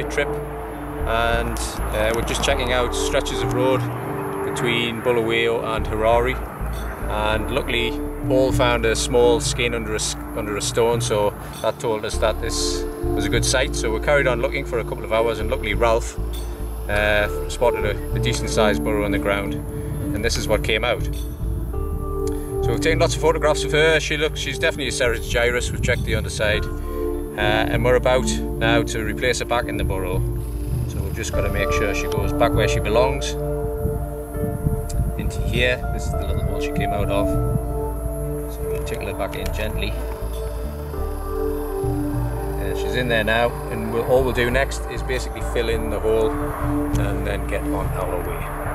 trip, and we're just checking out stretches of road between Bulawayo and Harare, and luckily Paul found a small skin under a stone, so that told us that this was a good site. So we carried on looking for a couple of hours, and luckily Ralph spotted a decent sized burrow on the ground, and this is what came out. So we've taken lots of photographs of her. She's definitely a Cerat's gyrus. We've checked the underside, and we're about now to replace her back in the burrow. So we've just got to make sure she goes back where she belongs, into here. This is the little hole she came out of. So we'll tickle her back in gently. She's in there now, and all we'll do next is basically fill in the hole and then get on our way.